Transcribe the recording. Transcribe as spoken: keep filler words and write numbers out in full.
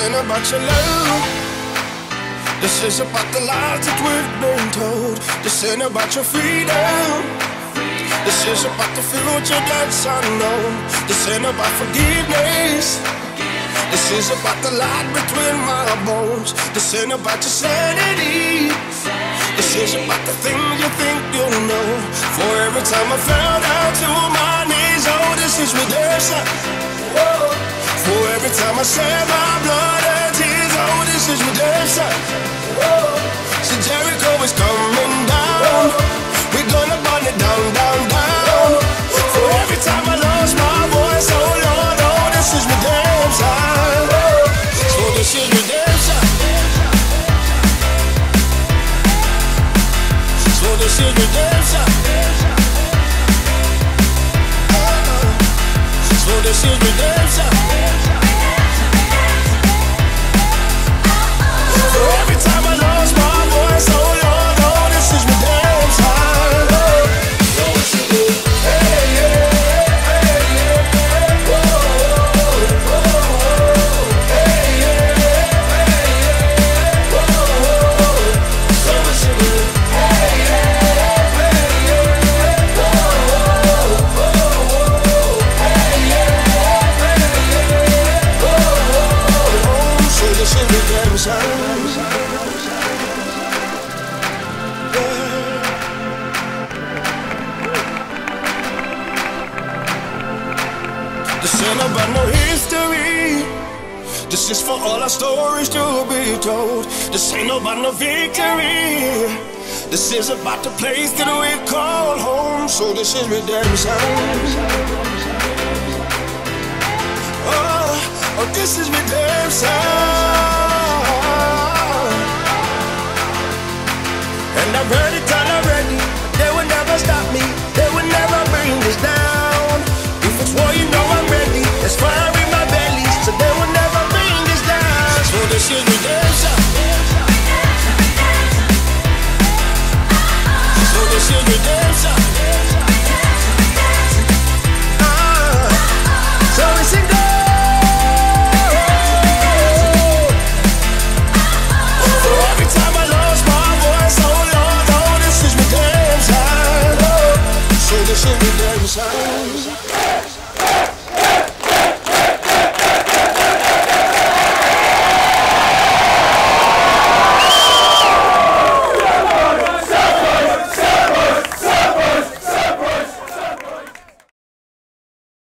ain't about your love. This is about the lies that we've been told. This ain't about your freedom. This is about the future that's unknown. This ain't about forgiveness. This is about the light between my bones. This ain't about your sanity. This is about the things you think you know. For every time I fell down to my knees, oh, this is redemption. Whoa. For every time I shed my blood and tears, oh, this is redemption. Whoa. So Jericho is coming down. We're gonna burn it down, down, down. For every time I lost my voice, oh Lord, oh, this is redemption. So this is redemption. So this is redemption. So this is redemption. So every time I lost my voice, oh Lord, oh, this is redemption. So it's good. Hey, yeah, hey, yeah, whoa, whoa, hey, yeah, hey, yeah, whoa. So it's good. Hey, yeah, hey, yeah, whoa, whoa, hey, yeah, hey, yeah, whoa. So this is redemption. This ain't about no history. This is for all our stories to be told. This ain't about no victory. This is about the place that we call home. So this is redemption. Oh, oh, this is redemption. And I'm ready, till I'm ready. They will never stop me. They will never bring this down. If it's war, you know I'm ready. There's fire in my belly, so they will never bring this down. So this is redemption. So this is redemption. Uh, so it's a go. So every time I lost my voice, oh Lord, oh, this is redemption. So this is redemption.